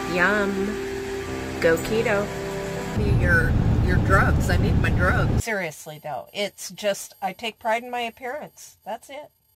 Yum. Go keto. Your drugs. I need my drugs. Seriously though, it's just, I take pride in my appearance. That's it.